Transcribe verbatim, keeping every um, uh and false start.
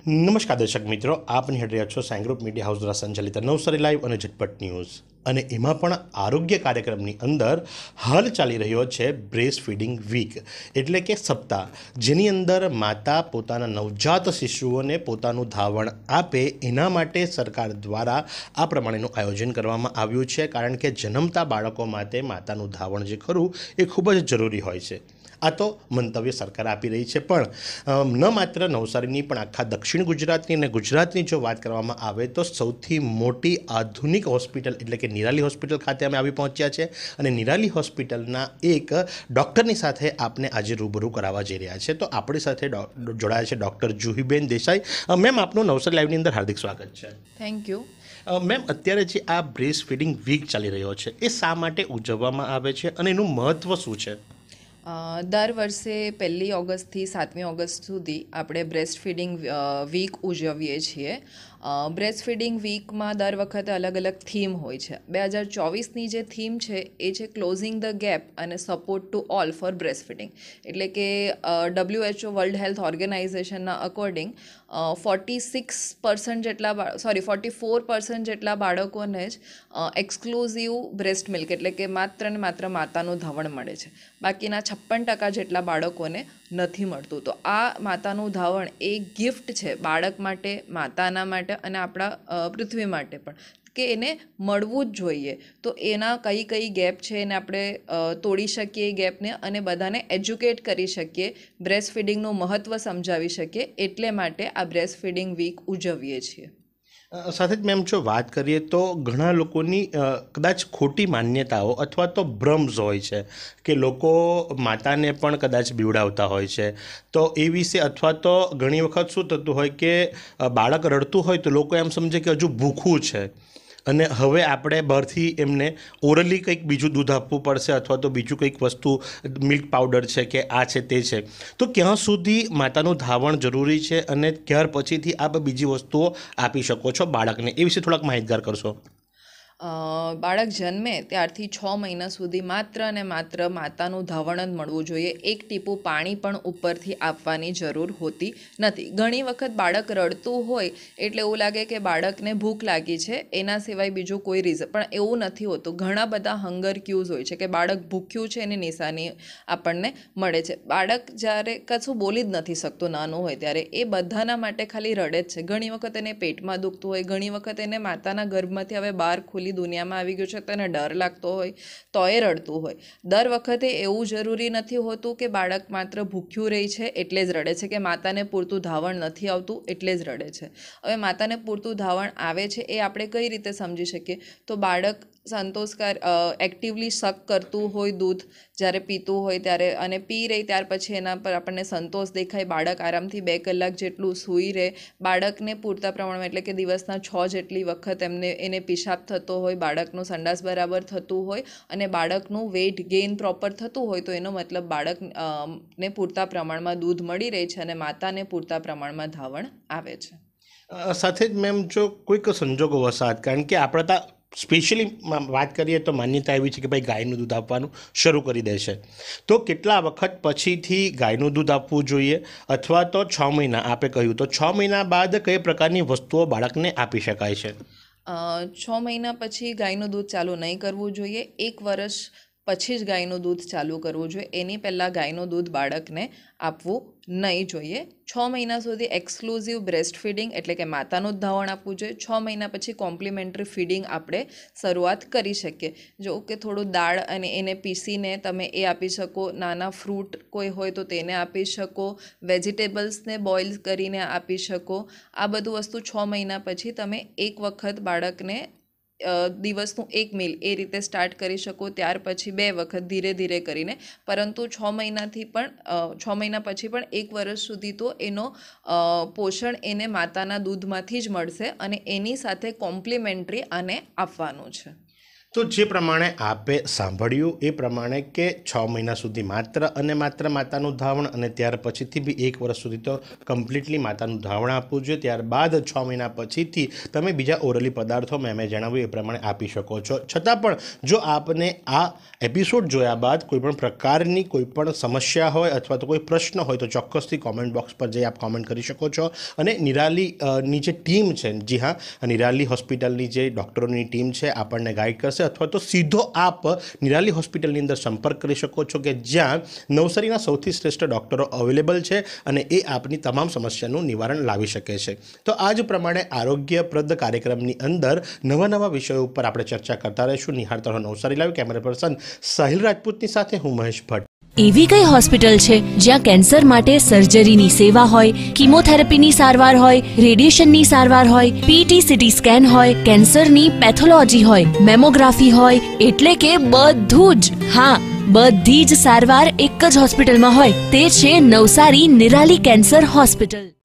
નમસ્કાર દર્શક મિત્રો, આપ નિહાળી રહ્યા છો સાઈ ગ્રુપ મીડિયા હાઉસ દ્વારા સંચાલિત નવસારી લાઈવ અને ઝટપટ ન્યૂઝ. અને એમાં પણ આરોગ્ય કાર્યક્રમની અંદર હાલ ચાલી રહ્યો છે બ્રેસ્ટ ફીડિંગ વીક એટલે કે સપ્તાહ, જેની અંદર માતા પોતાના નવજાત શિશુઓને પોતાનું ધાવણ આપે એના માટે સરકાર દ્વારા આ પ્રમાણેનું આયોજન કરવામાં આવ્યું છે. કારણ કે જન્મતા બાળકો માટે માતાનું ધાવણ જે ખરું એ ખૂબ જ જરૂરી હોય છે. આ તો મંતવ્ય સરકાર આપી રહી છે, પણ ન માત્ર નવસારીની પણ આખા દક્ષિણ ગુજરાતની અને ગુજરાતની જો વાત કરવામાં આવે તો સૌથી મોટી આધુનિક હોસ્પિટલ એટલે કે નિરાલી હોસ્પિટલ ખાતે અમે આવી પહોંચ્યા છે. અને નિરાલી હોસ્પિટલના એક ડૉક્ટરની સાથે આપને આજે રૂબરૂ કરાવવા જઈ રહ્યા છે. તો આપણી સાથે જોડાયા છે ડૉક્ટર જુહીબેન દેસાઈ. મેમ, આપનું નવસારી લાઈવની અંદર હાર્દિક સ્વાગત છે. Thank you. મેમ, અત્યારે જે આ બ્રેસ્ટ ફીડિંગ વીક ચાલી રહ્યો છે એ શા માટે ઉજવવામાં આવે છે અને એનું મહત્ત્વ શું છે? દર વર્ષે પહેલી ઓગસ્ટથી સાતમી ઓગસ્ટ સુધી આપણે બ્રેસ્ટ ફીડિંગ વીક ઉજવીએ છીએ. બ્રેસ્ટ ફીડિંગ વીકમાં દર વખતે અલગ અલગ થીમ હોય છે. બે હજાર ચોવીસની જે થીમ છે એ છે ક્લોઝિંગ ધ ગેપ અને support to all for breast feeding. એટલે કે ડબલ્યુએચઓ વર્લ્ડ હેલ્થ ઓર્ગેનાઇઝેશનના અકોર્ડિંગ ફોર્ટી સિક્સ પર્સન્ટ જેટલા સોરી ફોર્ટી ફોર પર્સન્ટ જેટલા બાળકોને જ એક્સક્લુઝિવ બ્રેસ્ટ મિલ્ક એટલે કે માત્ર ને માત્ર માતાનું ધાવણ મળે છે. બાકીના છપ્પન ટકા જેટલા બાળકોને નથી મળતું. તો આ માતાનું ધાવણ એ ગિફ્ટ છે બાળક માટે, માતાના માટે અને આપણા પૃથ્વી માટે પણ, કે એને મળવું જ જોઈએ. તો એના કઈ કઈ ગેપ છે એને આપણે તોડી શકીએ એ ગેપને, અને બધાને એજ્યુકેટ કરી શકીએ, બ્રેસ્ટ ફીડિંગનું મહત્ત્વ સમજાવી શકીએ. એટલે માટે આ બ્રેસ્ટ ફીડિંગ વીક ઉજવીએ છીએ. સાથે જ મેમ, જો વાત કરીએ તો ઘણા લોકોની કદાચ ખોટી માન્યતાઓ અથવા તો ભ્રમ્સ હોય છે કે લોકો માતાને પણ કદાચ બીવડાવતા હોય છે. તો એ વિશે, અથવા તો ઘણી વખત શું થતું હોય કે બાળક રડતું હોય તો લોકો એમ સમજે કે હજુ ભૂખું છે અને હવે આપણે બહારથી એમને ઓરલી કંઈક બીજું દૂધ આપવું પડશે, અથવા તો બીજું કંઈક વસ્તુ, મિલ્ક પાવડર છે કે આ છે તે છે. તો ક્યાં સુધી માતાનું ધાવણ જરૂરી છે અને ત્યાર પછીથી આપ બીજી વસ્તુઓ આપી શકો છો બાળકને, એ વિશે થોડાક માહિતગાર કરશો? બાળક જન્મે ત્યારથી છ મહિના સુધી માત્ર ને માત્ર માતાનું ધાવણ જ મળવું જોઈએ. એક ટીપું પાણી પણ ઉપરથી આપવાની જરૂર હોતી નથી. ઘણી વખત બાળક રડતું હોય એટલે એવું લાગે કે બાળકને ભૂખ લાગી છે, એના સિવાય બીજું કોઈ રીઝન, પણ એવું નથી હોતું. ઘણા બધા હંગર ક્યુઝ હોય છે કે બાળક ભૂખ્યું છે એની નિશાની આપણને મળે છે. બાળક જ્યારે કશું બોલી જ નથી શકતું નાનું હોય ત્યારે, એ બધાના માટે ખાલી રડે જ છે. ઘણી વખત એને પેટમાં દુખતું હોય, ઘણી વખત એને માતાના ગર્ભમાંથી હવે બહાર ખુલ્લી દુનિયામાં આવી ગયું છે તો એને ડર લાગતો હોય તો એ રડતું હોય. દર વખતે એવું જરૂરી નથી હોતું કે બાળક માત્ર ભૂખ્યું રહે છે એટલે જ રડે છે, કે માતાને પૂરતું ધાવણ નથી આવતું એટલે જ રડે છે. હવે માતાને પૂરતું ધાવણ આવે છે એ આપણે કઈ રીતે સમજી શકીએ? તો બાળક સંતોષકાર એક્ટિવલી સક કરતું હોય દૂધ જ્યારે પીતું હોય ત્યારે, અને પી રહી ત્યાર પછી એના પર આપણને સંતોષ દેખાય, બાળક આરામથી બે કલાક જેટલું સૂઈ રહે, બાળકને પૂરતા પ્રમાણમાં એટલે કે દિવસના છ જેટલી વખત એમને એને પિશાબ થતો હોય, બાળકનું સંડાસ બરાબર થતું હોય અને બાળકનું વેઇટ ગેઇન પ્રોપર થતું હોય, તો એનો મતલબ બાળક ને પૂરતા પ્રમાણમાં દૂધ મળી રહે છે અને માતાને પૂરતા પ્રમાણમાં ધાવણ આવે છે. સાથે જ મેમ, જો કોઈક સંજોગો વસાત, કારણ કે આપણે ત્યાં સ્પેશિયલી વાત કરીએ તો માન્યતા એવી છે કે ભાઈ ગાયનું દૂધ આપવાનું શરૂ કરી દે છે, તો કેટલા વખત પછીથી ગાયનું દૂધ આપવું જોઈએ? અથવા તો છ મહિના આપે કહ્યું, તો છ મહિના બાદ કઈ પ્રકારની વસ્તુઓ બાળકને આપી શકાય છે? છ મહિના પછી ગાયનું દૂધ ચાલુ નહીં કરવું જોઈએ. એક વર્ષ પછી જ ગાયનું દૂધ ચાલુ કરવું જોઈએ. એની પહેલાં ગાયનું દૂધ બાળકને આપવું નહીં જોઈએ. છ મહિના સુધી એક્સક્લુઝિવ બ્રેસ્ટ ફીડિંગ એટલે કે માતાનું જ ધાવણ આપવું જોઈએ. છ મહિના પછી કોમ્પ્લિમેન્ટરી ફીડિંગ આપણે શરૂઆત કરી શકીએ. જો કે થોડું દાળ અને એને પીસીને તમે એ આપી શકો, નાના ફ્રૂટ કોઈ હોય તો તેને આપી શકો, વેજીટેબલ્સને બોઇલ કરીને આપી શકો. આ બધું વસ્તુ છ મહિના પછી તમે એક વખત બાળકને દિવસનું એક મિલ એ રીતે સ્ટાર્ટ કરી શકો. ત્યાર પછી બે વખત ધીરે ધીરે કરીને, પરંતુ છ મહિનાથી પણ છ મહિના પછી પણ એક વર્ષ સુધી તો એનો પોષણ એને માતાના દૂધમાંથી જ મળશે અને એની સાથે કોમ્પ્લિમેન્ટરી આને આપવાનું છે. તો જે પ્રમાણે આપે સાંભળ્યું એ પ્રમાણે કે છ મહિના સુધી માત્ર અને માત્ર માતાનું ધાવણ અને ત્યાર પછીથી બી એક વર્ષ સુધી તો કમ્પ્લીટલી માતાનું ધાવણ આપવું જોઈએ. ત્યારબાદ છ મહિના પછીથી તમે બીજા ઓરલી પદાર્થો મેં મેં જણાવ્યું એ પ્રમાણે આપી શકો છો. છતાં પણ જો આપને આ એપિસોડ જોયા બાદ કોઈપણ પ્રકારની કોઈપણ સમસ્યા હોય અથવા તો કોઈ પ્રશ્ન હોય તો ચોક્કસથી કોમેન્ટ બોક્સ પર જઈ આપ કોમેન્ટ કરી શકો છો. અને નિરાલીની જે ટીમ છે, જી હા, નિરાલી હોસ્પિટલની જે ડૉક્ટરોની ટીમ છે આપણને ગાઈડ કરશે, અથવા તો સીધો આપ નિરાલી હોસ્પિટલની અંદર સંપર્ક કરી શકો છો કે જ્યાં નવસારીના સૌથી શ્રેષ્ઠ ડૉક્ટરો અવેલેબલ છે અને એ આપની તમામ સમસ્યાનું નિવારણ લાવી શકે છે. તો આ જ પ્રમાણે આરોગ્યપ્રદ કાર્યક્રમની અંદર નવા નવા વિષયો ઉપર આપણે ચર્ચા કરતા રહીશું. નિહાળતા રહો Navsari live. Camera person Sahil રાજપૂતની સાથે હું મહેશ ભટ્ટ. એવી કઈ હોસ્પિટલ છે જ્યાં કેન્સર માટે સર્જરીની સેવા હોય, કીમોથેરાપીની સારવાર હોય, રેડિયેશનની સારવાર હોય, પીટી સીટી સ્કેન હોય, કેન્સરની પેથોલોજી હોય, મેમોગ્રાફી હોય, એટલે કે બધું જ. હા, બધી જ સારવાર એક જ હોસ્પિટલમાં હોય. તે છે નવસારી નિરાલી કેન્સર હોસ્પિટલ.